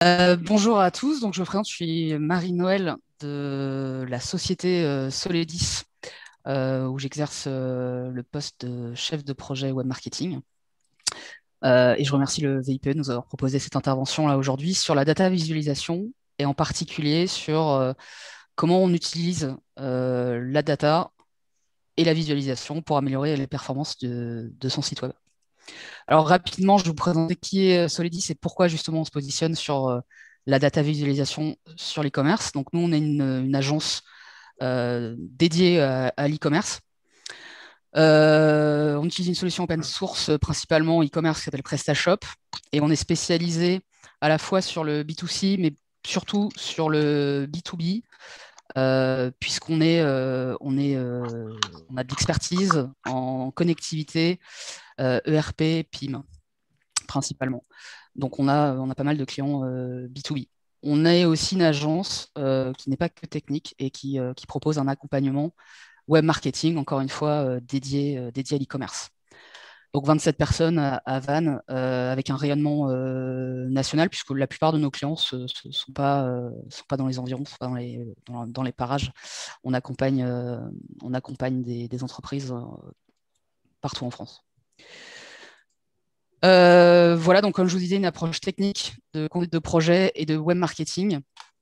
Bonjour à tous, donc je me présente, je suis Marie-Noël de la société Soledis, où j'exerce le poste de chef de projet web marketing. Et je remercie le VIPE de nous avoir proposé cette intervention là aujourd'hui sur la data visualisation et en particulier sur comment on utilise la data et la visualisation pour améliorer les performances de son site web. Alors rapidement, je vais vous présenter qui est Solidis et pourquoi justement on se positionne sur la data visualisation sur l'e-commerce. Donc nous, on est une agence dédiée à l'e-commerce. On utilise une solution open source principalement e-commerce qui s'appelle PrestaShop et on est spécialisé à la fois sur le B2C mais surtout sur le B2B puisqu'on est, on a de l'expertise en connectivité, ERP, PIM principalement. Donc on a pas mal de clients B2B. On est aussi une agence qui n'est pas que technique et qui propose un accompagnement web marketing, encore une fois, dédié à l'e-commerce. Donc 27 personnes à Vannes, avec un rayonnement national, puisque la plupart de nos clients ne sont pas dans les environs, sont pas dans les parages. On accompagne des entreprises partout en France. Voilà, donc comme je vous disais, une approche technique de conduite de projet et de web marketing,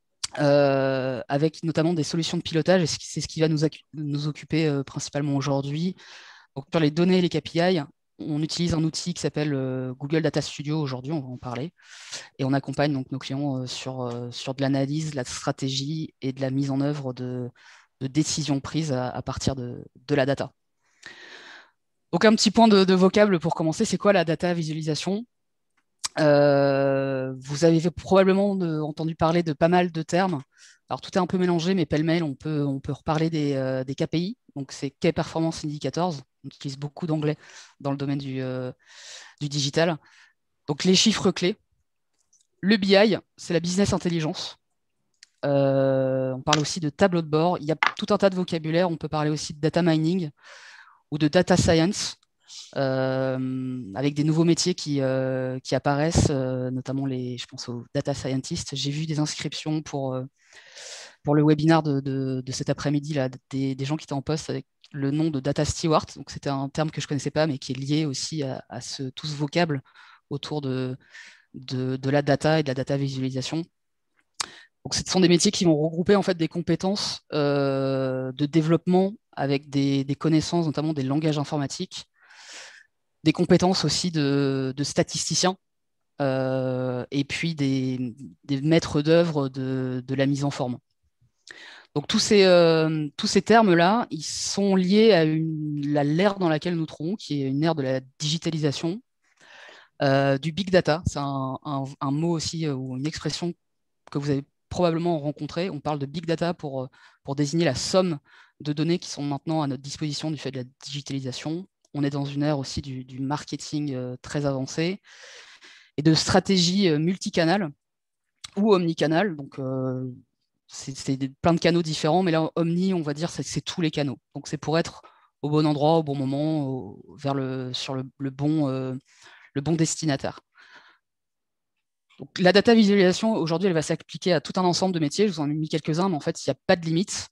avec notamment des solutions de pilotage, et c'est ce qui va nous occuper principalement aujourd'hui. Donc, sur les données et les KPI, on utilise un outil qui s'appelle Google Data Studio aujourd'hui, on va en parler, et on accompagne donc nos clients sur de l'analyse, de la stratégie et de la mise en œuvre de décisions prises à partir de la data. Donc un petit point de vocable pour commencer, c'est quoi la data visualisation? Vous avez probablement entendu parler de pas mal de termes. Alors tout est un peu mélangé, mais pêle-mêle, on peut reparler des KPI. Donc c'est Key Performance Indicators. On utilise beaucoup d'anglais dans le domaine du digital. Donc les chiffres clés. Le BI, c'est la business intelligence. On parle aussi de tableau de bord. Il y a tout un tas de vocabulaire. On peut parler aussi de data mining ou de data science. Avec des nouveaux métiers qui apparaissent, notamment je pense aux data scientists. J'ai vu des inscriptions pour le webinaire de cet après-midi, là, des gens qui étaient en poste avec le nom de data steward. Donc c'était un terme que je ne connaissais pas, mais qui est lié aussi à tout ce vocable autour de la data et de la data visualisation. Donc, ce sont des métiers qui vont regrouper en fait des compétences de développement avec des connaissances, notamment des langages informatiques, des compétences aussi de statisticiens, et puis des maîtres d'œuvre de la mise en forme. Donc tous ces termes-là, ils sont liés à l'ère dans laquelle nous trouvons, qui est une ère de la digitalisation, du big data. C'est un mot aussi ou une expression que vous avez probablement rencontré. On parle de big data pour désigner la somme de données qui sont maintenant à notre disposition du fait de la digitalisation. On est dans une ère aussi du marketing très avancé et de stratégie multicanale ou omnicanale. Donc, c'est plein de canaux différents, mais là, omni, on va dire, c'est tous les canaux. Donc, c'est pour être au bon endroit, au bon moment, sur le bon destinataire. Donc, la data visualisation, aujourd'hui, elle va s'appliquer à tout un ensemble de métiers. Je vous en ai mis quelques-uns, mais en fait, il n'y a pas de limite.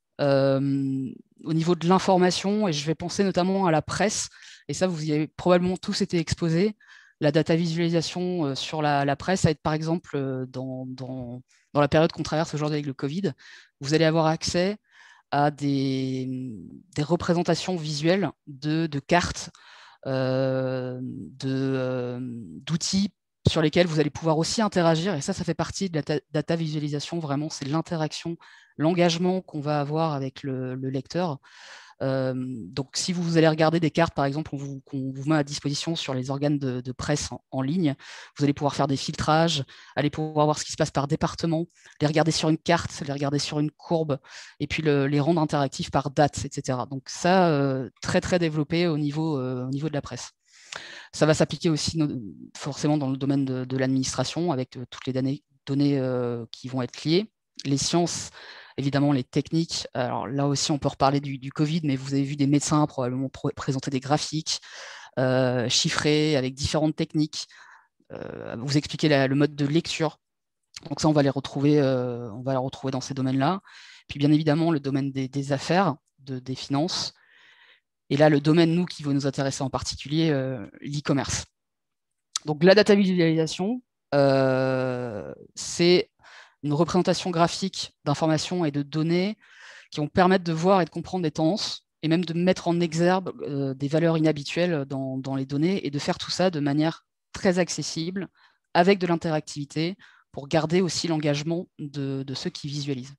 Au niveau de l'information, et je vais penser notamment à la presse, et ça, vous y avez probablement tous été exposés. La data visualisation sur la presse, ça va être par exemple dans la période qu'on traverse aujourd'hui avec le Covid, vous allez avoir accès à des représentations visuelles de cartes, d'outils sur lesquels vous allez pouvoir aussi interagir. Et ça fait partie de la data visualisation, vraiment, c'est l'interaction, l'engagement qu'on va avoir avec le lecteur. Donc, si vous allez regarder des cartes, par exemple, qu'on vous met à disposition sur les organes de presse en ligne, vous allez pouvoir faire des filtrages, aller pouvoir voir ce qui se passe par département, les regarder sur une carte, les regarder sur une courbe, et puis les rendre interactifs par date, etc. Donc ça, très, très développé au niveau de la presse. Ça va s'appliquer aussi forcément dans le domaine de l'administration, avec toutes les données qui vont être liées. Les sciences, évidemment, les techniques. Alors là aussi, on peut reparler du Covid, mais vous avez vu des médecins probablement présenter des graphiques chiffrés avec différentes techniques, vous expliquer le mode de lecture Donc ça, on va les retrouver dans ces domaines-là. Puis bien évidemment, le domaine des affaires, des finances. Et là, le domaine, nous, qui va nous intéresser en particulier, l'e-commerce. Donc la data visualisation, c'est une représentation graphique d'informations et de données qui vont permettre de voir et de comprendre des tendances et même de mettre en exergue des valeurs inhabituelles dans les données et de faire tout ça de manière très accessible, avec de l'interactivité, pour garder aussi l'engagement de ceux qui visualisent.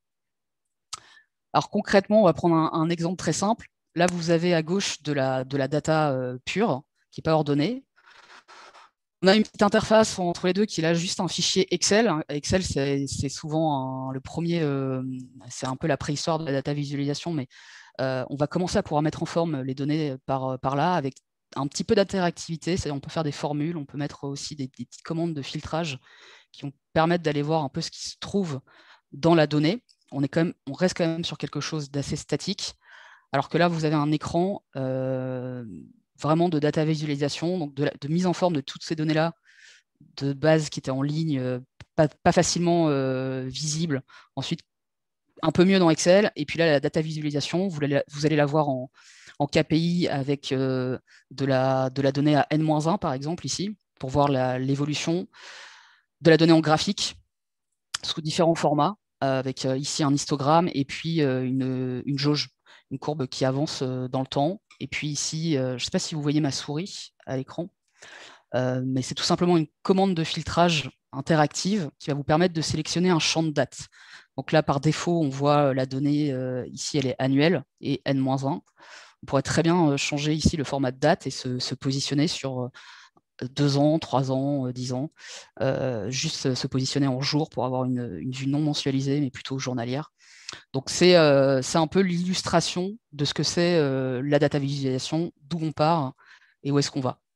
Alors concrètement, on va prendre un exemple très simple. Là, vous avez à gauche de la data pure, qui n'est pas ordonnée. On a une petite interface entre les deux qui est là juste un fichier Excel. Excel, c'est souvent le premier, c'est un peu la préhistoire de la data visualisation, mais on va commencer à pouvoir mettre en forme les données par là avec un petit peu d'interactivité. C'est-à-dire on peut faire des formules, on peut mettre aussi des petites commandes de filtrage qui vont permettre d'aller voir un peu ce qui se trouve dans la donnée. On reste quand même sur quelque chose d'assez statique, alors que là, vous avez un écran vraiment de data visualisation, donc de mise en forme de toutes ces données-là, de base qui étaient en ligne, pas facilement visibles. Ensuite, un peu mieux dans Excel. Et puis là, la data visualisation, vous allez la voir en KPI avec de la donnée à N-1, par exemple, ici, pour voir l'évolution de la donnée en graphique sous différents formats, avec ici un histogramme et puis une jauge, une courbe qui avance dans le temps. Et puis ici, je ne sais pas si vous voyez ma souris à l'écran, mais c'est tout simplement une commande de filtrage interactive qui va vous permettre de sélectionner un champ de date. Donc là, par défaut, on voit la donnée, ici, elle est annuelle et N-1. On pourrait très bien changer ici le format de date et se positionner sur 2 ans, 3 ans, 10 ans, juste se positionner en jour pour avoir une vue non mensualisée, mais plutôt journalière. Donc c'est un peu l'illustration de ce que c'est la data visualisation, d'où on part et où est-ce qu'on va.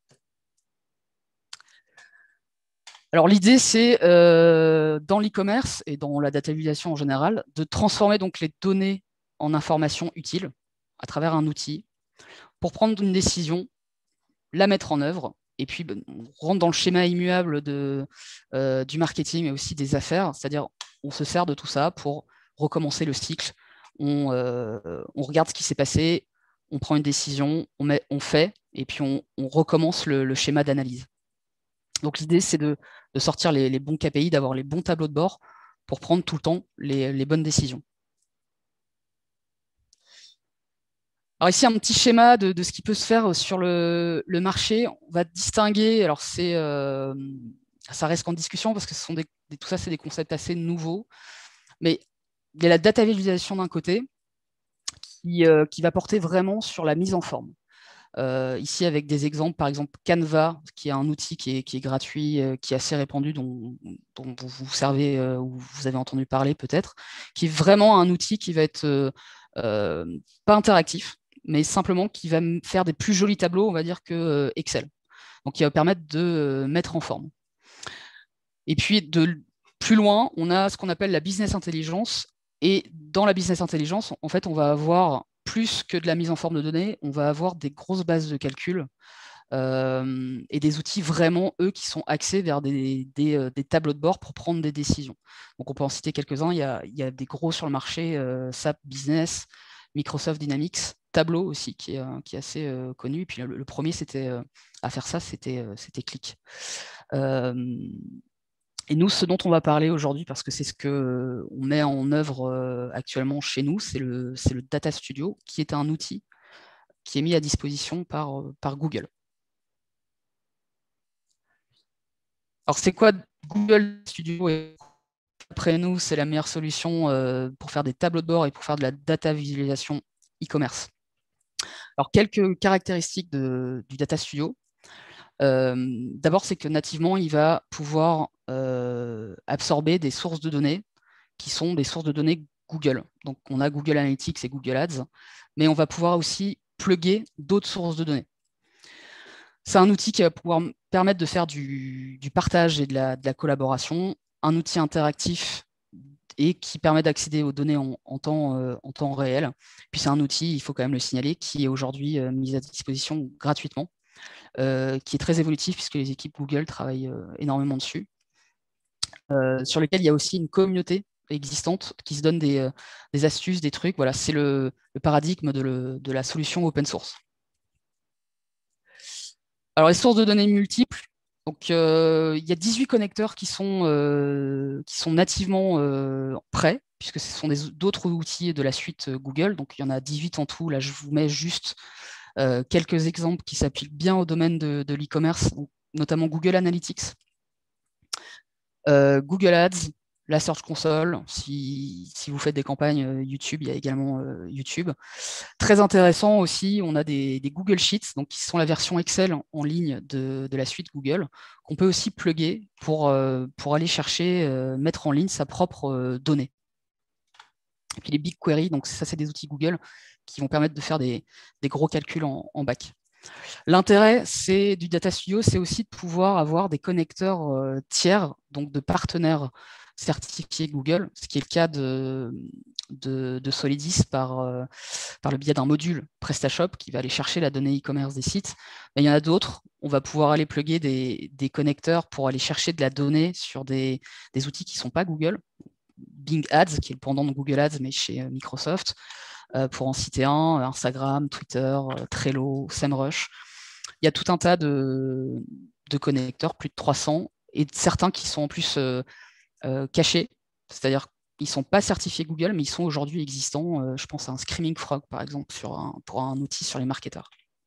Alors l'idée, c'est dans l'e-commerce et dans la data visualisation en général, de transformer donc les données en informations utiles à travers un outil pour prendre une décision, la mettre en œuvre. Et puis, on rentre dans le schéma immuable du marketing et aussi des affaires, c'est-à-dire on se sert de tout ça pour recommencer le cycle. On regarde ce qui s'est passé, on prend une décision, on fait, et puis on recommence le schéma d'analyse. Donc l'idée, c'est de sortir les bons KPI, d'avoir les bons tableaux de bord pour prendre tout le temps les bonnes décisions. Alors ici, un petit schéma de ce qui peut se faire sur le marché. On va distinguer, alors ça reste en discussion parce que tout ça, c'est des concepts assez nouveaux, mais il y a la data visualisation d'un côté qui va porter vraiment sur la mise en forme. Ici, avec des exemples, par exemple Canva, qui est un outil qui est gratuit, qui est assez répandu, dont vous servez ou vous avez entendu parler peut-être, qui est vraiment un outil qui va être pas interactif, mais simplement qui va me faire des plus jolis tableaux, on va dire, que Excel. Donc, qui va permettre de mettre en forme. Et puis, de plus loin, on a ce qu'on appelle la business intelligence. Et dans la business intelligence, en fait, on va avoir plus que de la mise en forme de données, on va avoir des grosses bases de calcul et des outils vraiment, eux, qui sont axés vers des tableaux de bord pour prendre des décisions. Donc, on peut en citer quelques-uns. Il y a des gros sur le marché, SAP Business, Microsoft Dynamics, Tableau aussi, qui est assez connu. Et puis, le premier à faire ça, c'était Qlik. Et nous, ce dont on va parler aujourd'hui, parce que c'est ce qu'on met en œuvre actuellement chez nous, c'est le Data Studio, qui est un outil qui est mis à disposition par Google. Alors, c'est quoi Google Studio? Et après nous, c'est la meilleure solution pour faire des tableaux de bord et pour faire de la data visualisation e-commerce. Alors, quelques caractéristiques du Data Studio. D'abord, c'est que nativement, il va pouvoir absorber des sources de données qui sont des sources de données Google. Donc, on a Google Analytics et Google Ads, mais on va pouvoir aussi plugger d'autres sources de données. C'est un outil qui va pouvoir permettre de faire du partage et de la collaboration, un outil interactif et qui permet d'accéder aux données en temps réel. Puis c'est un outil, il faut quand même le signaler, qui est aujourd'hui mis à disposition gratuitement, qui est très évolutif puisque les équipes Google travaillent énormément dessus. sur lequel il y a aussi une communauté existante qui se donne des astuces, des trucs. Voilà, c'est le paradigme de la solution open source. Alors, les sources de données multiples, donc il y a 18 connecteurs qui sont nativement prêts, puisque ce sont d'autres outils de la suite Google. Donc, il y en a 18 en tout. Là, je vous mets juste quelques exemples qui s'appliquent bien au domaine de l'e-commerce, notamment Google Analytics, Google Ads, la Search Console. Si vous faites des campagnes YouTube, il y a également YouTube. Très intéressant aussi, on a des Google Sheets, donc qui sont la version Excel en ligne de la suite Google, qu'on peut aussi plugger pour aller chercher, mettre en ligne sa propre donnée. Et puis les BigQuery, donc ça c'est des outils Google qui vont permettre de faire des gros calculs en back. L'intérêt du Data Studio, c'est aussi de pouvoir avoir des connecteurs tiers, donc de partenaires certifiés Google, ce qui est le cas de Solidis par le biais d'un module PrestaShop qui va aller chercher la donnée e-commerce des sites. Mais il y en a d'autres. On va pouvoir aller plugger des connecteurs pour aller chercher de la donnée sur des outils qui ne sont pas Google. Bing Ads, qui est le pendant de Google Ads, mais chez Microsoft. Pour en citer un, Instagram, Twitter, Trello, SEMrush. Il y a tout un tas de connecteurs, plus de 300, et certains qui sont en plus cachés, c'est-à-dire qu'ils ne sont pas certifiés Google, mais ils sont aujourd'hui existants. Je pense à un Screaming Frog, par exemple, pour un outil sur les marketeurs.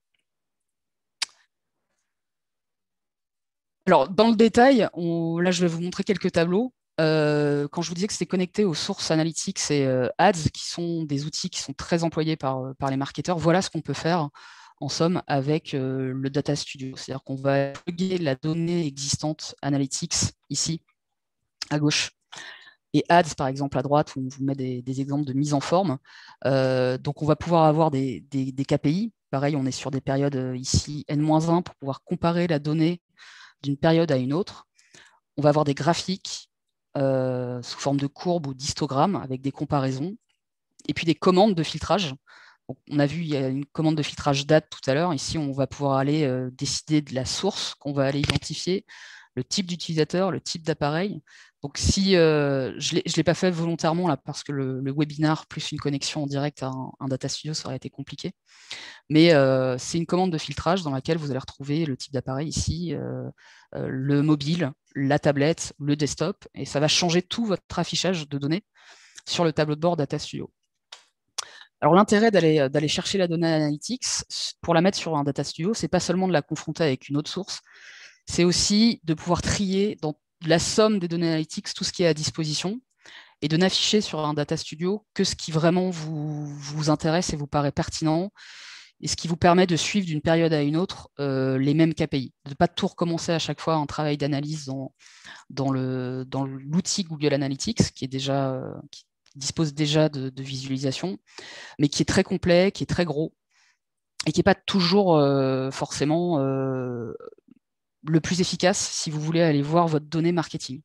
Alors, dans le détail, là, je vais vous montrer quelques tableaux. Quand je vous disais que c'était connecté aux sources Analytics et Ads, qui sont des outils qui sont très employés par les marketeurs, voilà ce qu'on peut faire en somme avec le Data Studio. C'est-à-dire qu'on va plugger la donnée existante Analytics ici à gauche et Ads par exemple à droite, où on vous met des exemples de mise en forme. Donc on va pouvoir avoir des KPI. Pareil, on est sur des périodes ici N-1 pour pouvoir comparer la donnée d'une période à une autre. On va avoir des graphiques sous forme de courbes ou d'histogrammes avec des comparaisons, et puis des commandes de filtrage. Donc, on a vu, il y a une commande de filtrage date tout à l'heure. Ici, on va pouvoir aller décider de la source qu'on va aller identifier, le type d'utilisateur, le type d'appareil. Donc, si je ne l'ai pas fait volontairement là, parce que le webinar plus une connexion en direct à un Data Studio, ça aurait été compliqué. Mais c'est une commande de filtrage dans laquelle vous allez retrouver le type d'appareil ici, le mobile, la tablette, le desktop, et ça va changer tout votre affichage de données sur le tableau de bord Data Studio. Alors l'intérêt d'aller chercher la donnée Analytics pour la mettre sur un Data Studio, c'est pas seulement de la confronter avec une autre source, c'est aussi de pouvoir trier dans la somme des données Analytics tout ce qui est à disposition et de n'afficher sur un Data Studio que ce qui vraiment vous intéresse et vous paraît pertinent, et ce qui vous permet de suivre d'une période à une autre les mêmes KPI, de ne pas tout recommencer à chaque fois un travail d'analyse dans l'outil Google Analytics, qui dispose déjà de visualisation, mais qui est très complet, qui est très gros, et qui n'est pas toujours forcément le plus efficace si vous voulez aller voir votre donnée marketing.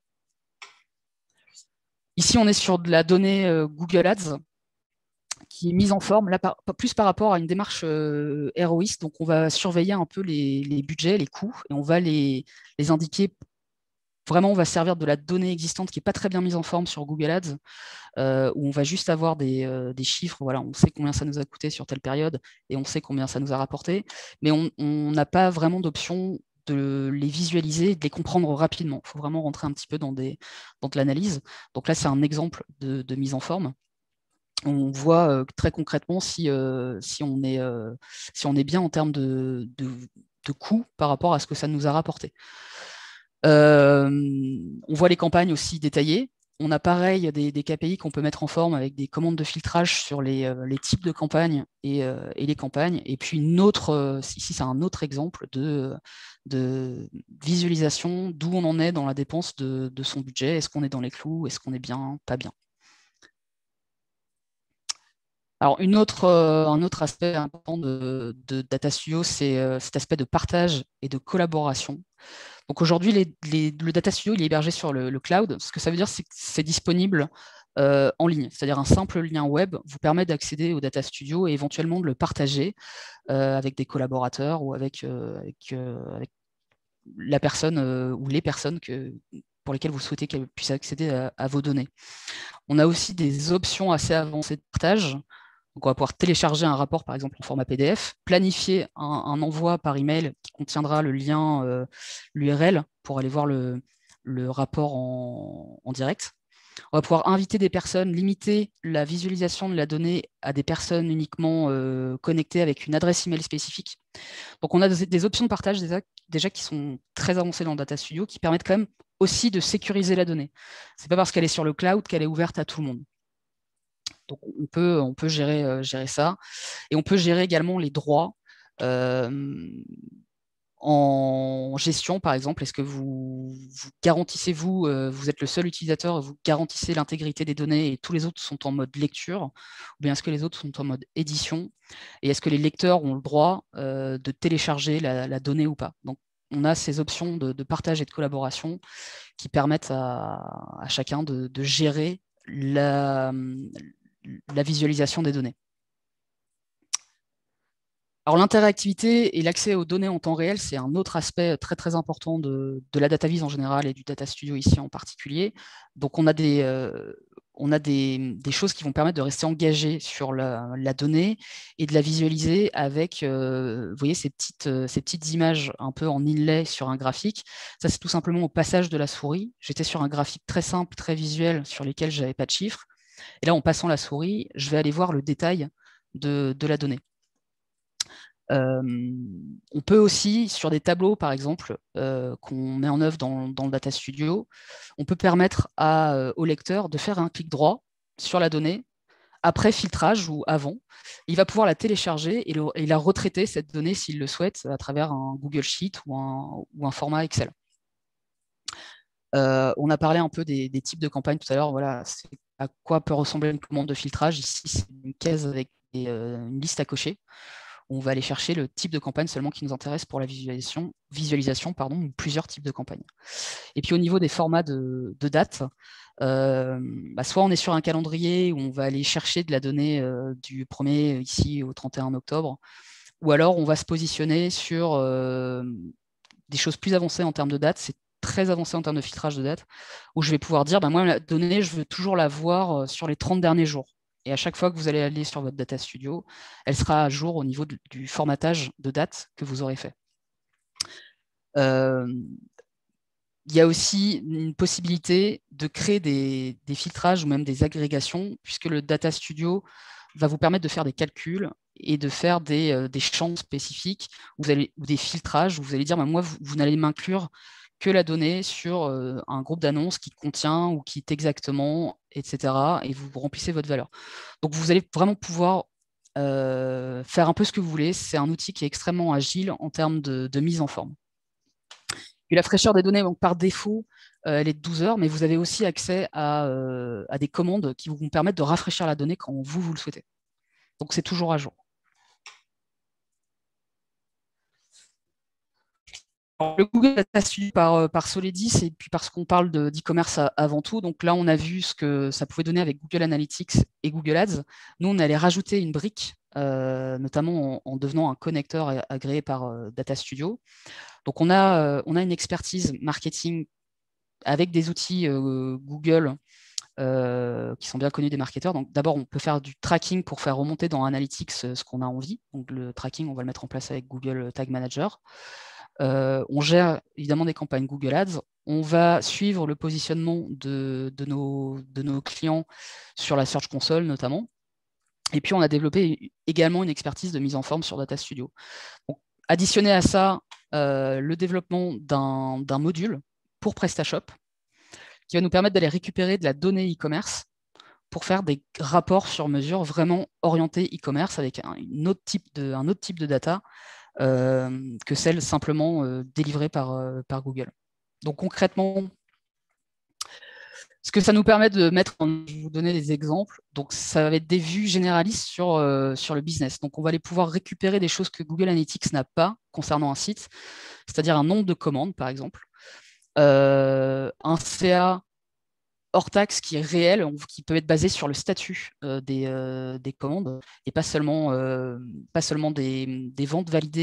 Ici, on est sur de la donnée Google Ads, qui est mise en forme, là, plus par rapport à une démarche ROIS. Donc, on va surveiller un peu les budgets, les coûts, et on va les indiquer. Vraiment, on va servir de la donnée existante qui n'est pas très bien mise en forme sur Google Ads, où on va juste avoir des chiffres. Voilà, on sait combien ça nous a coûté sur telle période et on sait combien ça nous a rapporté, mais on n'a pas vraiment d'option de les visualiser, de les comprendre rapidement. Il faut vraiment rentrer un petit peu dans de l'analyse. Donc là, c'est un exemple de mise en forme. On voit très concrètement si on est bien en termes de coûts par rapport à ce que ça nous a rapporté. On voit les campagnes aussi détaillées. On a pareil des KPI qu'on peut mettre en forme avec des commandes de filtrage sur les types de campagnes et les campagnes. Et puis ici c'est un autre exemple de visualisation d'où on en est dans la dépense de son budget. Est-ce qu'on est dans les clous? Est-ce qu'on est bien? Pas bien? Alors, un autre aspect important de Data Studio, c'est cet aspect de partage et de collaboration. Donc aujourd'hui, le Data Studio il est hébergé sur le cloud. Ce que ça veut dire, c'est que c'est disponible en ligne. C'est-à-dire un simple lien web vous permet d'accéder au Data Studio et éventuellement de le partager avec des collaborateurs ou avec la personne ou les personnes pour lesquelles vous souhaitez qu'elles puissent accéder à vos données. On a aussi des options assez avancées de partage. Donc, on va pouvoir télécharger un rapport, par exemple, en format PDF, planifier un envoi par email qui contiendra le lien, l'URL, pour aller voir le rapport en direct. On va pouvoir inviter des personnes, limiter la visualisation de la donnée à des personnes uniquement connectées avec une adresse email spécifique. Donc, on a des options de partage déjà qui sont très avancées dans le Data Studio, qui permettent quand même aussi de sécuriser la donnée. Ce n'est pas parce qu'elle est sur le cloud qu'elle est ouverte à tout le monde. Donc, on peut gérer ça. Et on peut gérer également les droits en gestion, par exemple. Est-ce que vous garantissez, vous êtes le seul utilisateur, vous garantissez l'intégrité des données et tous les autres sont en mode lecture, ou bien est-ce que les autres sont en mode édition? Et est-ce que les lecteurs ont le droit de télécharger la donnée ou pas? Donc, on a ces options de partage et de collaboration qui permettent à chacun de gérer la visualisation des données. Alors, l'interactivité et l'accès aux données en temps réel, c'est un autre aspect très, très important de la data vise en général et du Data Studio ici en particulier. Donc, on a des choses qui vont permettre de rester engagé sur la donnée et de la visualiser avec, vous voyez, ces petites images un peu en inlay sur un graphique. Ça, c'est tout simplement au passage de la souris. J'étais sur un graphique très simple, très visuel, sur lequel je n'avais pas de chiffres. Et là, en passant la souris, je vais aller voir le détail de la donnée. On peut aussi, sur des tableaux, par exemple, qu'on met en œuvre dans le Data Studio, on peut permettre au lecteur de faire un clic droit sur la donnée, après filtrage ou avant. Il va pouvoir la télécharger et la retraiter, cette donnée, s'il le souhaite, à travers un Google Sheet ou un format Excel. On a parlé un peu des types de campagnes tout à l'heure. Voilà, c'est à quoi peut ressembler une commande de filtrage. Ici, c'est une case avec une liste à cocher. On va aller chercher le type de campagne seulement qui nous intéresse pour la visualisation ou plusieurs types de campagnes. Et puis au niveau des formats de date, soit on est sur un calendrier où on va aller chercher de la donnée du 1er ici au 31 octobre, ou alors on va se positionner sur des choses plus avancées en termes de date. C'est très avancé en termes de filtrage de date, où je vais pouvoir dire, moi, la donnée, je veux toujours la voir sur les 30 derniers jours. Et à chaque fois que vous allez aller sur votre Data Studio, elle sera à jour au niveau du formatage de date que vous aurez fait. Il y a aussi une possibilité de créer des filtrages ou même des agrégations, puisque le Data Studio va vous permettre de faire des calculs et de faire des champs spécifiques ou des filtrages où vous allez dire, moi, vous n'allez m'inclure que la donnée sur un groupe d'annonces qui contient ou qui est exactement, etc. Et vous remplissez votre valeur. Donc, vous allez vraiment pouvoir faire un peu ce que vous voulez. C'est un outil qui est extrêmement agile en termes de mise en forme. Et la fraîcheur des données, donc par défaut, elle est de 12 heures, mais vous avez aussi accès à des commandes qui vont permettre de rafraîchir la donnée quand vous le souhaitez. Donc, c'est toujours à jour. Le Google Data Studio par Solidis, et puis parce qu'on parle d'e-commerce avant tout. Donc là, on a vu ce que ça pouvait donner avec Google Analytics et Google Ads. Nous, on allait rajouter une brique, notamment en devenant un connecteur agréé par Data Studio. Donc on a une expertise marketing avec des outils Google qui sont bien connus des marketeurs. Donc d'abord, on peut faire du tracking pour faire remonter dans Analytics ce qu'on a envie. Donc le tracking, on va le mettre en place avec Google Tag Manager. On gère évidemment des campagnes Google Ads. On va suivre le positionnement de nos clients sur la Search Console notamment. Et puis, on a développé également une expertise de mise en forme sur Data Studio. Donc, additionné à ça, le développement d'un module pour PrestaShop qui va nous permettre d'aller récupérer de la donnée e-commerce pour faire des rapports sur mesure vraiment orientés e-commerce avec un autre type de data que celle simplement délivrée par Google. Donc concrètement, ce que ça nous permet de mettre, je vais vous donner des exemples, donc ça va être des vues généralistes sur le business. Donc on va aller pouvoir récupérer des choses que Google Analytics n'a pas concernant un site, c'est-à-dire un nombre de commandes par exemple, un CA hors taxe qui est réel, qui peut être basé sur le statut des commandes et pas seulement des ventes validées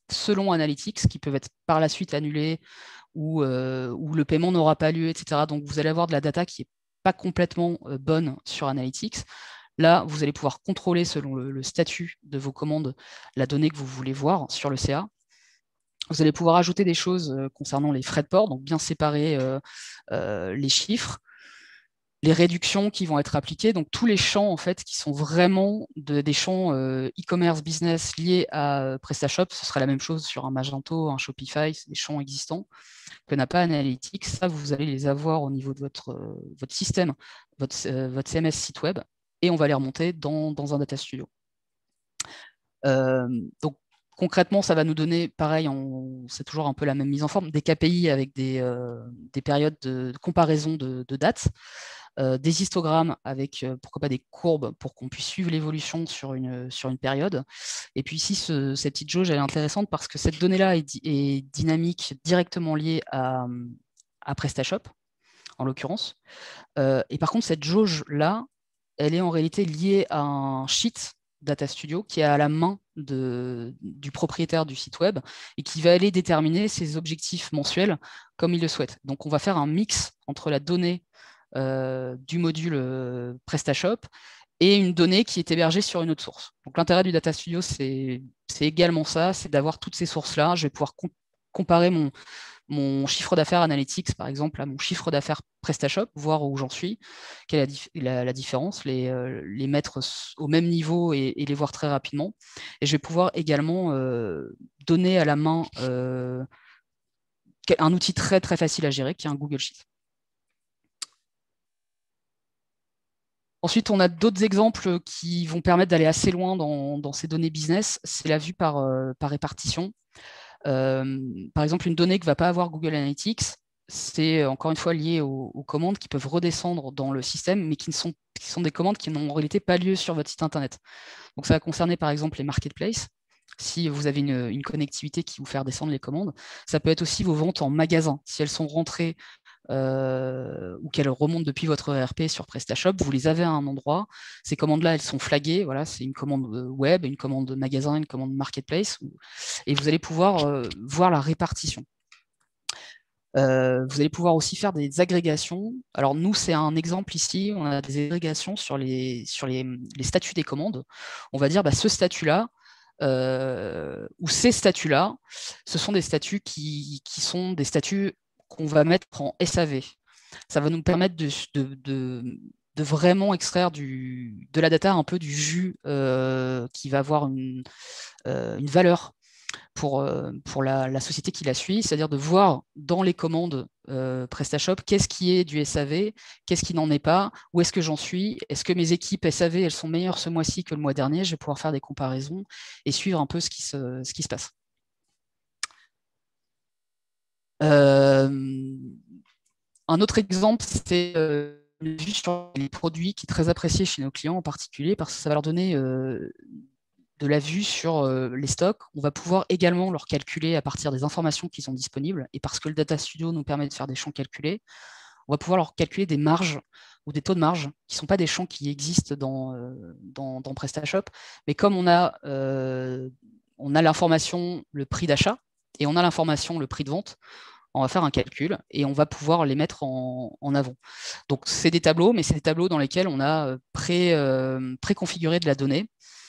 selon Analytics, qui peuvent être par la suite annulés ou le paiement n'aura pas lieu, etc. Donc, vous allez avoir de la data qui n'est pas complètement bonne sur Analytics. Là, vous allez pouvoir contrôler selon le statut de vos commandes la donnée que vous voulez voir sur le CA. Vous allez pouvoir ajouter des choses concernant les frais de port, donc bien séparer les chiffres, les réductions qui vont être appliquées, donc tous les champs en fait qui sont vraiment des champs e-commerce business liés à PrestaShop. Ce sera la même chose sur un Magento, un Shopify, c'est des champs existants que n'a pas Analytics. Ça, vous allez les avoir au niveau de votre système, votre CMS site web, et on va les remonter dans un Data Studio. Donc concrètement, ça va nous donner, pareil, c'est toujours un peu la même mise en forme, des KPI avec des périodes de comparaison de dates, des histogrammes avec, pourquoi pas, des courbes pour qu'on puisse suivre l'évolution sur une période. Et puis ici, cette petite jauge, elle est intéressante parce que cette donnée-là est dynamique, directement liée à PrestaShop, en l'occurrence. Et par contre, cette jauge-là, elle est en réalité liée à un sheet Data Studio qui est à la main du propriétaire du site web et qui va aller déterminer ses objectifs mensuels comme il le souhaite. Donc, on va faire un mix entre la donnée du module PrestaShop et une donnée qui est hébergée sur une autre source. Donc, l'intérêt du Data Studio, c'est également ça, c'est d'avoir toutes ces sources-là. Je vais pouvoir comparer mon chiffre d'affaires Analytics, par exemple, à mon chiffre d'affaires PrestaShop, voir où j'en suis, quelle est la différence, les mettre au même niveau et les voir très rapidement. Et je vais pouvoir également donner à la main un outil très, très facile à gérer, qui est un Google Sheet. Ensuite, on a d'autres exemples qui vont permettre d'aller assez loin dans ces données business. C'est la vue par répartition. Par exemple, une donnée que ne va pas avoir Google Analytics, c'est encore une fois lié aux commandes qui peuvent redescendre dans le système, mais qui sont des commandes qui n'ont en réalité pas lieu sur votre site internet. Donc ça va concerner par exemple les marketplaces. Si vous avez une connectivité qui vous fait redescendre les commandes, ça peut être aussi vos ventes en magasin. Si elles sont rentrées ou qu'elles remontent depuis votre ERP sur PrestaShop, vous les avez à un endroit. Ces commandes-là, elles sont flaguées. Voilà, c'est une commande web, une commande magasin, une commande marketplace. Et vous allez pouvoir voir la répartition. Vous allez pouvoir aussi faire des agrégations. Alors nous, c'est un exemple ici, on a des agrégations sur les statuts des commandes. On va dire, ce statut-là, ou ces statuts-là, ce sont des statuts qui sont des statuts qu'on va mettre en SAV. Ça va nous permettre de vraiment extraire de la data un peu du jus qui va avoir une valeur pour la société qui la suit, c'est-à-dire de voir dans les commandes PrestaShop qu'est-ce qui est du SAV, qu'est-ce qui n'en est pas, où est-ce que j'en suis, est-ce que mes équipes SAV elles sont meilleures ce mois-ci que le mois dernier, je vais pouvoir faire des comparaisons et suivre un peu ce qui se passe. Un autre exemple, c'est une vue sur les produits qui est très apprécié chez nos clients en particulier parce que ça va leur donner de la vue sur les stocks. On va pouvoir également leur calculer à partir des informations qui sont disponibles. Et parce que le Data Studio nous permet de faire des champs calculés, on va pouvoir leur calculer des marges ou des taux de marge qui ne sont pas des champs qui existent dans PrestaShop. Mais comme on a l'information, le prix d'achat, et on a l'information, le prix de vente, on va faire un calcul et on va pouvoir les mettre en avant. Donc, c'est des tableaux, mais c'est des tableaux dans lesquels on a préconfiguré de la donnée.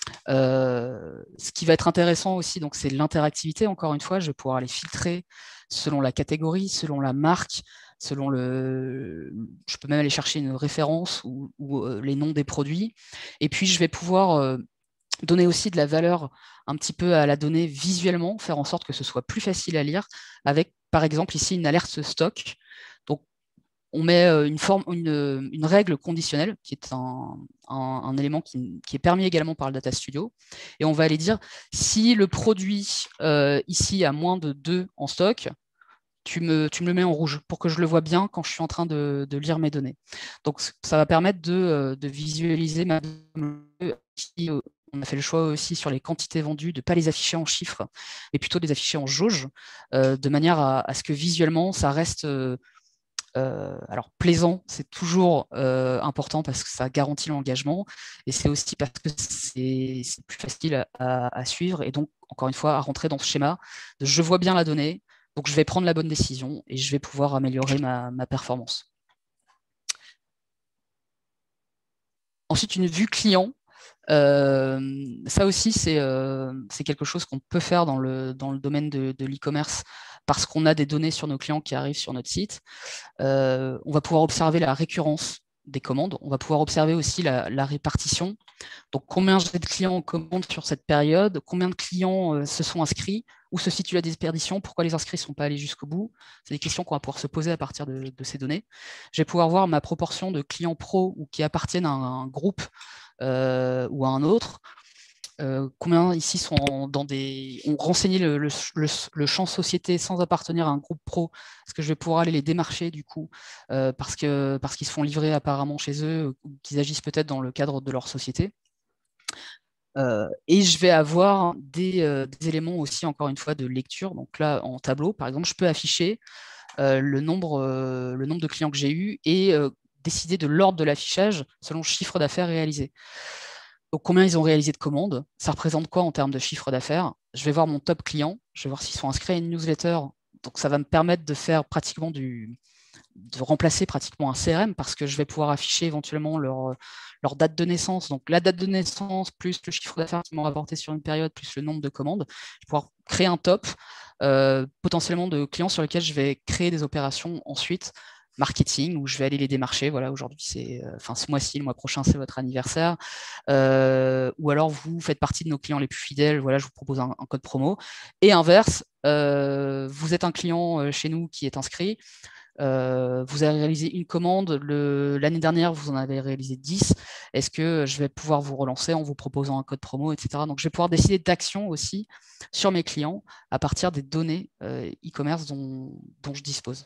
Ce qui va être intéressant aussi, donc c'est l'interactivité. Encore une fois, je vais pouvoir les filtrer selon la catégorie, selon la marque, selon je peux même aller chercher une référence ou les noms des produits. Et puis, je vais pouvoir donner aussi de la valeur un petit peu à la donnée visuellement, faire en sorte que ce soit plus facile à lire, avec par exemple ici une alerte stock. Donc on met une règle conditionnelle qui est un élément qui est permis également par le Data Studio. Et on va aller dire si le produit ici a moins de 2 en stock, tu me le mets en rouge pour que je le vois bien quand je suis en train de lire mes données. Donc ça va permettre de visualiser ma donnée. On a fait le choix aussi sur les quantités vendues de ne pas les afficher en chiffres, mais plutôt de les afficher en jauge, de manière à ce que visuellement, ça reste Alors, plaisant, c'est toujours important parce que ça garantit l'engagement et c'est aussi parce que c'est plus facile à suivre et donc, encore une fois, à rentrer dans ce schéma de je vois bien la donnée, donc je vais prendre la bonne décision et je vais pouvoir améliorer ma performance. Ensuite, une vue client. Ça aussi, c'est quelque chose qu'on peut faire dans le domaine de l'e-commerce parce qu'on a des données sur nos clients qui arrivent sur notre site. On va pouvoir observer la récurrence des commandes. On va pouvoir observer aussi la répartition. Donc, combien j'ai de clients en commande sur cette période, combien de clients se sont inscrits, où se situe la déperdition, pourquoi les inscrits ne sont pas allés jusqu'au bout. C'est des questions qu'on va pouvoir se poser à partir de ces données. Je vais pouvoir voir ma proportion de clients pro ou qui appartiennent à un groupe ou à un autre. Combien ici sont ont renseigné le champ société sans appartenir à un groupe pro, parce que je vais pouvoir aller les démarcher du coup, parce qu'ils se font livrer apparemment chez eux, ou qu'ils agissent peut-être dans le cadre de leur société. Et je vais avoir des éléments aussi, encore une fois, de lecture. Donc là, en tableau, par exemple, je peux afficher le nombre de clients que j'ai eu et décider de l'ordre de l'affichage selon le chiffre d'affaires réalisé. Donc, combien ils ont réalisé de commandes, ça représente quoi en termes de chiffre d'affaires. Je vais voir mon top client, je vais voir s'ils sont inscrits à une newsletter. Donc, ça va me permettre de faire pratiquement de remplacer pratiquement un CRM parce que je vais pouvoir afficher éventuellement leur date de naissance. Donc, la date de naissance plus le chiffre d'affaires qu'ils m'ont rapporté sur une période, plus le nombre de commandes. Je vais pouvoir créer un top potentiellement de clients sur lesquels je vais créer des opérations ensuite marketing où je vais aller les démarcher. Voilà, aujourd'hui, ce mois-ci, le mois prochain, c'est votre anniversaire. Ou alors, vous faites partie de nos clients les plus fidèles. Voilà, je vous propose un code promo. Et inverse, vous êtes un client chez nous qui est inscrit. Vous avez réalisé une commande, l'année dernière, vous en avez réalisé 10. Est-ce que je vais pouvoir vous relancer en vous proposant un code promo, etc. Donc, je vais pouvoir décider d'actions aussi sur mes clients à partir des données e-commerce dont je dispose.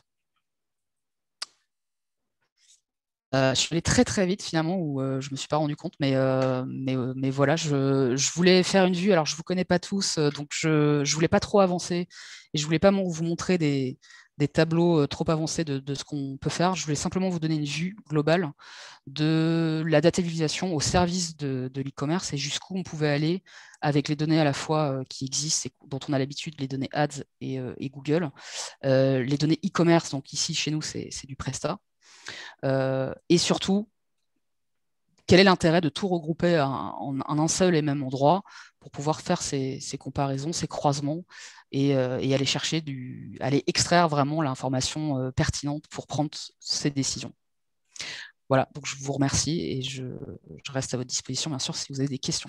Je suis allé très très vite finalement où je me suis pas rendu compte, mais voilà, je voulais faire une vue. Alors je vous connais pas tous, donc je voulais pas trop avancer et je voulais pas vous montrer des tableaux trop avancés de ce qu'on peut faire. Je voulais simplement vous donner une vue globale de la data visualisation au service de l'e-commerce et jusqu'où on pouvait aller avec les données à la fois qui existent et dont on a l'habitude, les données Ads et Google, les données e-commerce. Donc ici chez nous c'est du Presta. Et surtout, quel est l'intérêt de tout regrouper en un seul et même endroit pour pouvoir faire ces comparaisons, ces croisements et aller chercher aller extraire vraiment l'information pertinente pour prendre ces décisions. Voilà, donc je vous remercie et je reste à votre disposition, bien sûr, si vous avez des questions.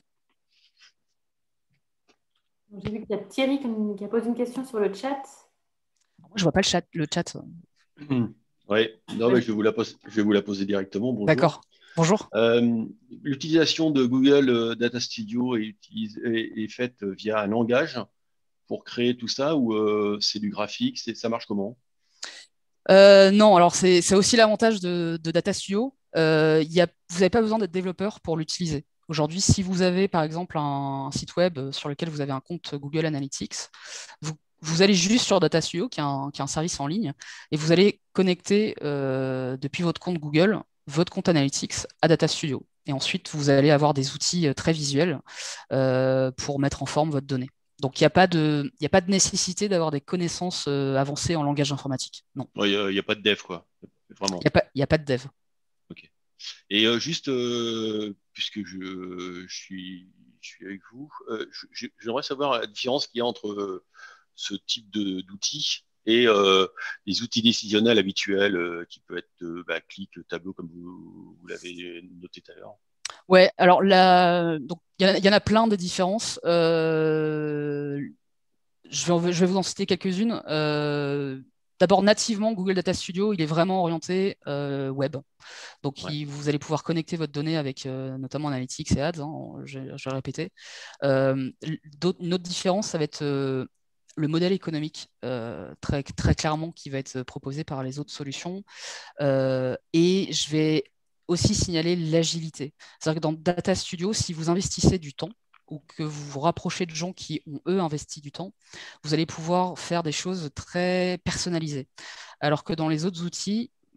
J'ai vu qu'il y a Thierry qui a posé une question sur le chat. Moi, je ne vois pas le chat. Oui, non, mais je vais vous la poser directement. Bonjour. D'accord. Bonjour. L'utilisation de Google Data Studio est faite via un langage pour créer tout ça ou c'est du graphique, ça marche comment? Non, alors c'est aussi l'avantage de Data Studio. Vous n'avez pas besoin d'être développeur pour l'utiliser. Aujourd'hui, si vous avez par exemple un site web sur lequel vous avez un compte Google Analytics, vous allez juste sur Data Studio, qui est un service en ligne, et vous allez connecter depuis votre compte Google, votre compte Analytics à Data Studio. Et ensuite, vous allez avoir des outils très visuels pour mettre en forme votre donnée. Donc, il n'y a pas de nécessité d'avoir des connaissances avancées en langage informatique. Non. Il n'y a pas de dev, quoi. Vraiment. Il n'y a pas de dev. Ok. Et juste, puisque je suis avec vous, j'aimerais savoir la différence qu'il y a entre ce type d'outils et les outils décisionnels habituels qui peuvent être clic, tableau, comme vous l'avez noté tout à l'heure. Ouais, alors donc il y en a plein de différences. Je vais vous en citer quelques-unes. D'abord, nativement, Google Data Studio, il est vraiment orienté web. Donc, Ouais. vous allez pouvoir connecter votre donnée avec notamment Analytics et Ads, je vais répéter. Une autre différence, ça va être le modèle économique, très, très clairement, qui va être proposé par les autres solutions. Et je vais aussi signaler l'agilité. C'est-à-dire que dans Data Studio, si vous investissez du temps, ou que vous vous rapprochez de gens qui ont, eux, investi du temps, vous allez pouvoir faire des choses très personnalisées. Alors que dans les autres outils,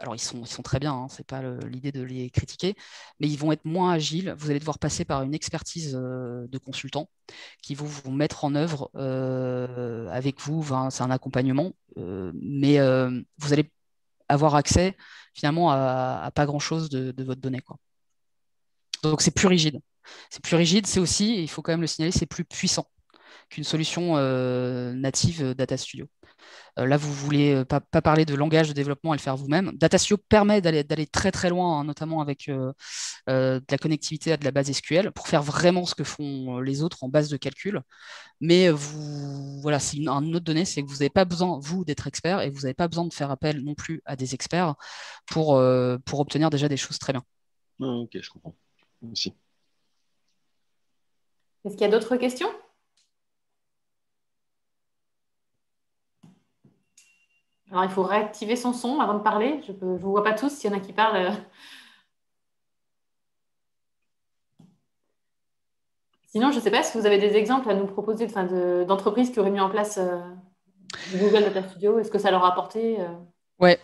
alors ils sont très bien, hein, c'est pas l'idée de les critiquer, mais ils vont être moins agiles. Vous allez devoir passer par une expertise de consultant qui vont vous mettre en œuvre avec vous. Enfin, c'est un accompagnement, mais vous allez avoir accès finalement à pas grand-chose de votre donnée, quoi. Donc c'est plus rigide. C'est plus rigide, c'est aussi, il faut quand même le signaler, c'est plus puissant qu'une solution native Data Studio. Là, vous voulez pas parler de langage de développement et le faire vous-même. Data Studio permet d'aller très très loin, hein, notamment avec de la connectivité à de la base SQL, pour faire vraiment ce que font les autres en base de calcul. Mais voilà, c'est une autre donnée, c'est que vous n'avez pas besoin, vous, d'être expert, et vous n'avez pas besoin de faire appel non plus à des experts pour obtenir déjà des choses très bien. Ok, je comprends. Merci. Est-ce qu'il y a d'autres questions? Alors, il faut réactiver son son avant de parler. Je ne vous vois pas tous, s'il y en a qui parlent. Sinon, je ne sais pas si vous avez des exemples à nous proposer d'entreprises qui auraient mis en place Google Data Studio. Est-ce que ça leur a apporté Ouais.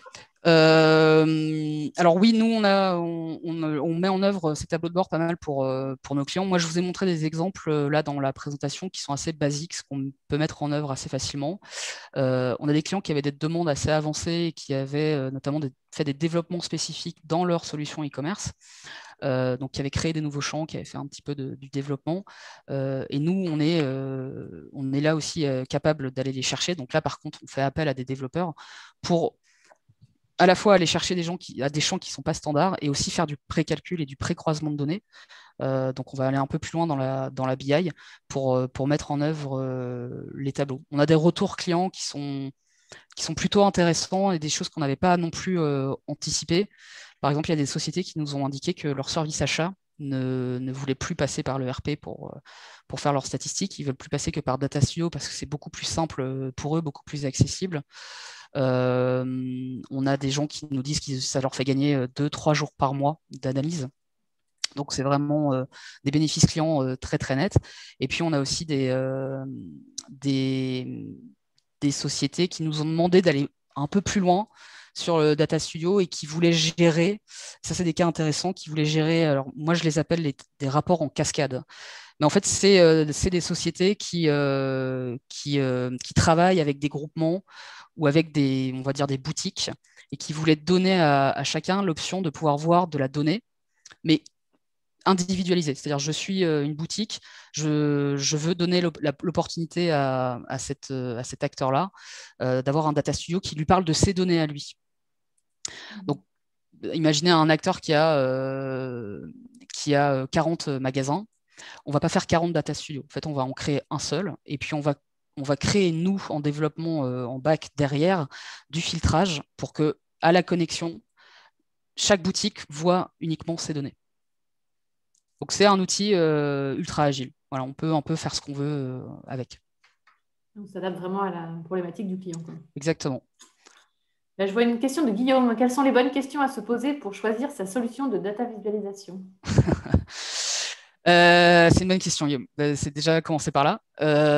Alors oui, nous, on met en œuvre ces tableaux de bord pas mal pour nos clients. Moi, je vous ai montré des exemples là dans la présentation qui sont assez basiques, ce qu'on peut mettre en œuvre assez facilement. On a des clients qui avaient des demandes assez avancées et qui avaient notamment fait des développements spécifiques dans leur solution e-commerce. Donc, qui avaient créé des nouveaux champs, qui avaient fait un petit peu du développement. Et nous, on est là aussi capable d'aller les chercher. Donc là, par contre, on fait appel à des développeurs pour à la fois aller chercher des champs qui ne sont pas standards et aussi faire du pré-calcul et du pré-croisement de données. Donc, on va aller un peu plus loin dans la BI pour mettre en œuvre les tableaux. On a des retours clients qui sont plutôt intéressants et des choses qu'on n'avait pas non plus anticipées. Par exemple, il y a des sociétés qui nous ont indiqué que leur service achat ne voulait plus passer par le RP pour faire leurs statistiques. Ils ne veulent plus passer que par Data Studio parce que c'est beaucoup plus simple pour eux, beaucoup plus accessible. On a des gens qui nous disent que ça leur fait gagner 2-3 jours par mois d'analyse. Donc, c'est vraiment des bénéfices clients très, très nets. Et puis, on a aussi des sociétés qui nous ont demandé d'aller un peu plus loin sur le Data Studio et qui voulaient gérer, ça c'est des cas intéressants, qui voulaient gérer, alors moi je les appelle des rapports en cascade. Mais en fait, c'est des sociétés qui travaillent avec des groupements ou avec on va dire des boutiques et qui voulaient donner à chacun l'option de pouvoir voir de la donnée, mais individualisée. C'est-à-dire, je suis une boutique, je veux donner l'opportunité à cet acteur-là d'avoir un data studio qui lui parle de ses données à lui. Donc, imaginez un acteur qui a 40 magasins. On ne va pas faire 40 data studios. En fait, on va en créer un seul. Et puis, on va créer, nous, en développement en back derrière, du filtrage pour que, à la connexion, chaque boutique voit uniquement ses données. Donc, c'est un outil ultra agile. Voilà, on peut un peu faire ce qu'on veut avec. On s'adapte vraiment à la problématique du client, quoi. Exactement. Là, je vois une question de Guillaume. Quelles sont les bonnes questions à se poser pour choisir sa solution de data visualisation? C'est une bonne question, Guillaume. C'est déjà commencé par là.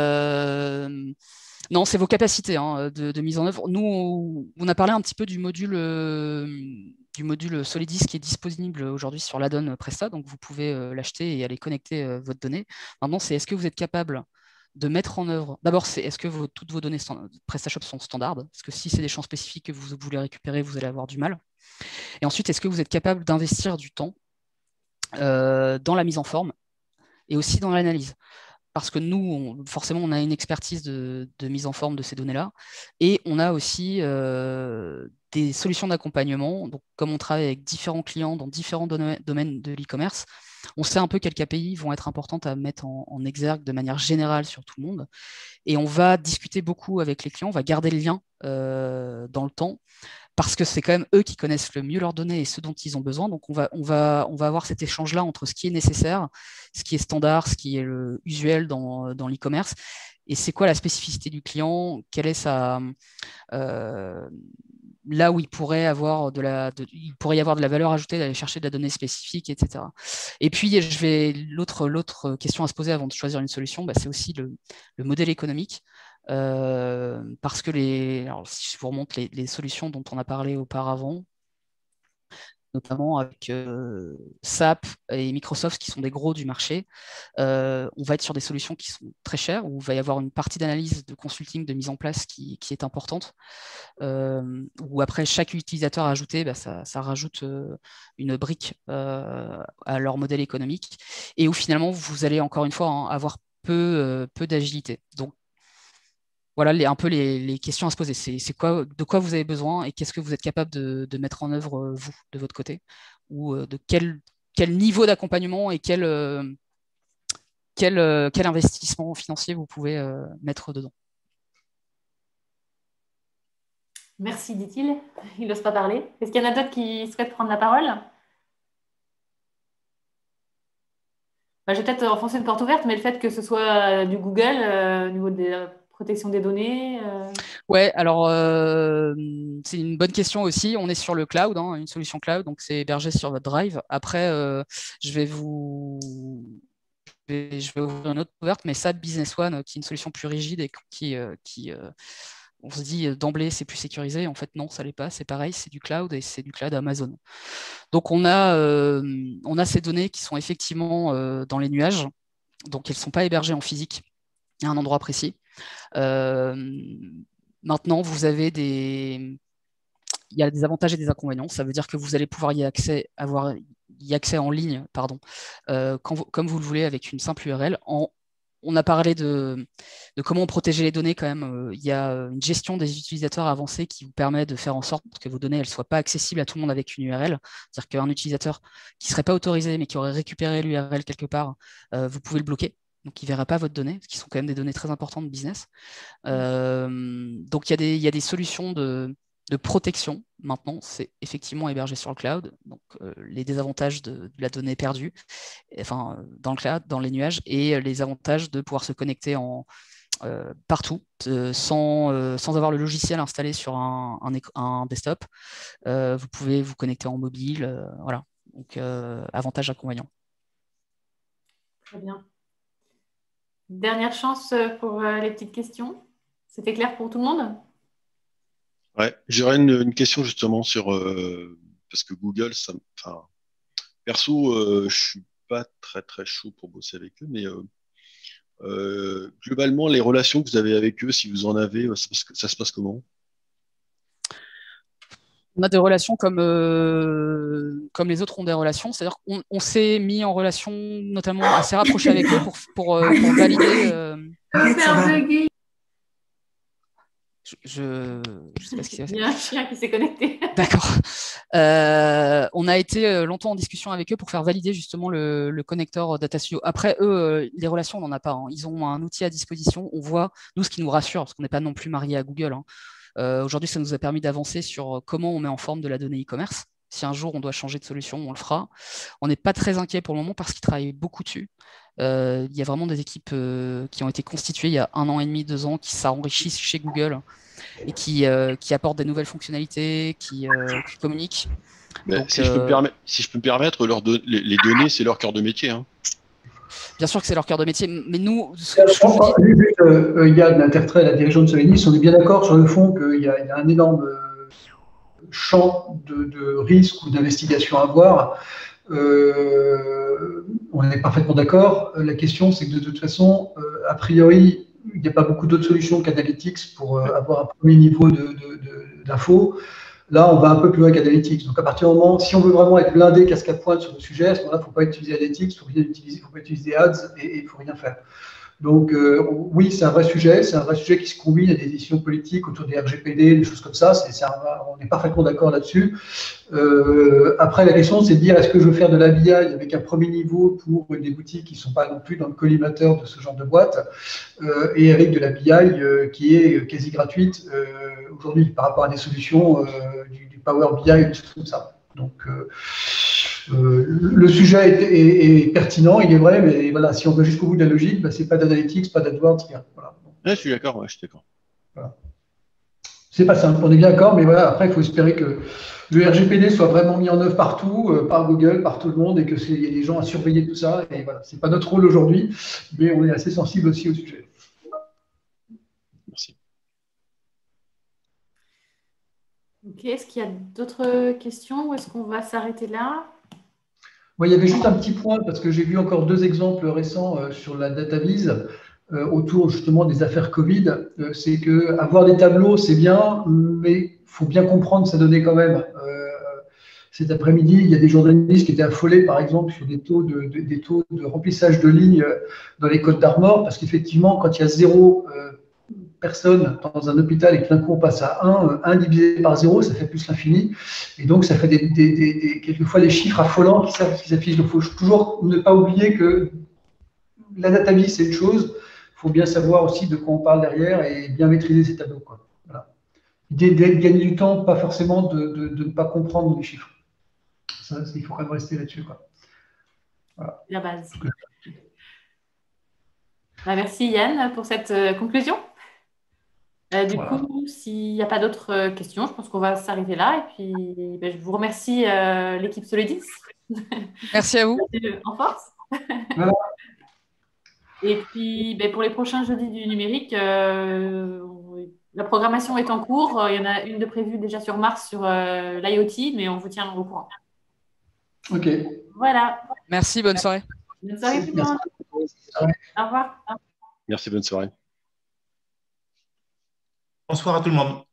Non, c'est vos capacités de mise en œuvre. Nous, on a parlé un petit peu du module Solidis qui est disponible aujourd'hui sur l'add-on Presta. Donc, vous pouvez l'acheter et aller connecter votre donnée. Maintenant, c'est est-ce que vous êtes capable de mettre en œuvre. D'abord, c'est est-ce que toutes vos données PrestaShop sont standards? Parce que si c'est des champs spécifiques que vous voulez récupérer, vous allez avoir du mal. Et ensuite, est-ce que vous êtes capable d'investir du temps dans la mise en forme et aussi dans l'analyse? Parce que nous, forcément, on a une expertise de mise en forme de ces données-là. Et on a aussi des solutions d'accompagnement. Donc, comme on travaille avec différents clients dans différents domaines de l'e-commerce, on sait un peu quelles KPI vont être importantes à mettre en exergue de manière générale sur tout le monde. Et on va discuter beaucoup avec les clients, on va garder le lien dans le temps, parce que c'est quand même eux qui connaissent le mieux leurs données et ce dont ils ont besoin. Donc, on va avoir cet échange-là entre ce qui est nécessaire, ce qui est standard, ce qui est usuel dans l'e-commerce, et c'est quoi la spécificité du client, quelle est là où il pourrait y avoir de la valeur ajoutée d'aller chercher de la donnée spécifique, etc. Et puis, l'autre question à se poser avant de choisir une solution, c'est aussi le modèle économique. Parce que alors, si je vous remonte les solutions dont on a parlé auparavant, notamment avec SAP et Microsoft qui sont des gros du marché. On va être sur des solutions qui sont très chères, où il va y avoir une partie d'analyse, de consulting, de mise en place qui est importante, où après chaque utilisateur ajouté, ça rajoute une brique à leur modèle économique, et où finalement vous allez encore une fois avoir peu d'agilité. Donc voilà un peu les questions à se poser. C'est de quoi vous avez besoin et qu'est-ce que vous êtes capable de mettre en œuvre, vous, de votre côté, ou de quel niveau d'accompagnement et quel investissement financier vous pouvez mettre dedans. Merci, dit-il. Il n'ose pas parler. Est-ce qu'il y en a d'autres qui souhaitent prendre la parole? Je vais peut-être enfoncer une porte ouverte, mais le fait que ce soit du Google au niveau de la protection des données. Ouais, alors c'est une bonne question aussi. On est sur le cloud, une solution cloud, donc c'est hébergé sur votre Drive. Après, je vais ouvrir une autre ouverte, mais SAP Business One, qui est une solution plus rigide et qui on se dit d'emblée c'est plus sécurisé. En fait, non, ça l'est pas. C'est pareil, c'est du cloud et c'est du cloud Amazon. Donc on a ces données qui sont effectivement dans les nuages, donc elles ne sont pas hébergées en physique à un endroit précis. Maintenant, il y a des avantages et des inconvénients. Ça veut dire que vous allez pouvoir avoir y accès en ligne, comme vous le voulez, avec une simple URL. On a parlé de comment protéger les données quand même. Il y a une gestion des utilisateurs avancée qui vous permet de faire en sorte que vos données ne soient pas accessibles à tout le monde avec une URL. C'est-à-dire qu'un utilisateur qui ne serait pas autorisé mais qui aurait récupéré l'URL quelque part, vous pouvez le bloquer. Donc, il ne verra pas votre donnée, ce qui sont quand même des données très importantes de business. Donc, il y a des solutions de protection. Maintenant, c'est effectivement hébergé sur le cloud. Donc, les désavantages de la donnée perdue, enfin, dans le cloud, dans les nuages, et les avantages de pouvoir se connecter partout, sans avoir le logiciel installé sur un desktop. Vous pouvez vous connecter en mobile. Voilà. Donc, avantages, inconvénients. Très bien. Dernière chance pour les petites questions. C'était clair pour tout le monde? Ouais, j'aurais une question justement sur parce que Google, perso, je suis pas très très chaud pour bosser avec eux, mais globalement, les relations que vous avez avec eux, si vous en avez, ça se passe comment? On a des relations comme les autres ont des relations, c'est-à-dire qu'on s'est mis en relation notamment assez rapproché avec eux pour valider. C'est un peu gay. Je sais pas ce qu'il y a. Il y a un chien qui s'est connecté. D'accord. On a été longtemps en discussion avec eux pour faire valider justement le connecteur Data Studio. Après, eux, les relations, on n'en a pas. Ils ont un outil à disposition. On voit, nous, ce qui nous rassure, parce qu'on n'est pas non plus marié à Google. Aujourd'hui, ça nous a permis d'avancer sur comment on met en forme de la donnée e-commerce. Si un jour on doit changer de solution, on le fera. On n'est pas très inquiet pour le moment parce qu'ils travaillent beaucoup dessus. Il y a vraiment des équipes qui ont été constituées il y a 1 an et demi, 2 ans, qui s'enrichissent chez Google et qui apportent des nouvelles fonctionnalités, qui communiquent. Donc, si je peux me permettre, les données, c'est leur cœur de métier. Bien sûr que c'est leur cœur de métier, mais nous, Yann Intertrait, la dirigeante de Solenis, on est bien d'accord sur le fond qu'il y a un énorme champ de risques ou d'investigation à avoir. On est parfaitement d'accord. La question, c'est que de toute façon, a priori, il n'y a pas beaucoup d'autres solutions qu'Analytics pour avoir un premier niveau d'infos. Là, on va un peu plus loin qu'Analytics. Donc, à partir du moment, si on veut vraiment être blindé casque à pointe sur le sujet, à ce moment-là, il ne faut pas utiliser Analytics, il ne faut pas utiliser Ads et il ne faut rien faire. Donc, oui, c'est un vrai sujet. C'est un vrai sujet qui se combine à des décisions politiques autour des RGPD, des choses comme ça. On est parfaitement d'accord là-dessus. Après, la question, c'est de dire, est-ce que je veux faire de la BI avec un premier niveau pour des boutiques qui ne sont pas non plus dans le collimateur de ce genre de boîte et avec de la BI qui est quasi gratuite aujourd'hui par rapport à des solutions du Power BI et des choses comme ça. Donc, le sujet est pertinent, il est vrai, mais voilà, si on va jusqu'au bout de la logique, c'est pas d'analytics, pas d'AdWords. Voilà. Ouais, je suis d'accord, je suis d'accord. Voilà. C'est pas simple, on est bien d'accord, mais voilà, après, il faut espérer que le RGPD soit vraiment mis en œuvre partout, par Google, par tout le monde, et qu'il y ait des gens à surveiller tout ça. Et voilà, c'est pas notre rôle aujourd'hui, mais on est assez sensible aussi au sujet. Merci. Ok, est-ce qu'il y a d'autres questions ou est-ce qu'on va s'arrêter là? Moi, il y avait juste un petit point, parce que j'ai vu encore 2 exemples récents sur la database autour justement des affaires Covid. C'est que avoir des tableaux, c'est bien, mais il faut bien comprendre sa donnée quand même. Cet après-midi, il y a des journalistes qui étaient affolés, par exemple, sur des taux de remplissage de lignes dans les Côtes d'Armor, parce qu'effectivement, quand il y a 0 personne dans un hôpital et que d'un coup on passe à 1 divisé par 0, ça fait plus l'infini. Et donc, ça fait quelquefois des chiffres affolants qui s'affichent. Donc, il faut toujours ne pas oublier que la database, c'est une chose. Il faut bien savoir aussi de quoi on parle derrière et bien maîtriser ces tableaux, quoi. Voilà. L'idée de gagner du temps, pas forcément de ne pas comprendre les chiffres. Ça, il faut quand même rester là-dessus, quoi. Voilà. La base. Merci Yann pour cette conclusion. Du coup, s'il n'y a pas d'autres questions, je pense qu'on va s'arrêter là. Et puis, je vous remercie l'équipe Solidis. Merci à vous. En force. Voilà. Et puis, pour les prochains jeudis du numérique, la programmation est en cours. Il y en a une de prévue déjà sur Mars sur l'IoT, mais on vous tient au courant. OK. Voilà. Merci, bonne soirée. Bonne soirée tout le monde. Au revoir. Merci, bonne soirée. Bonsoir à tout le monde.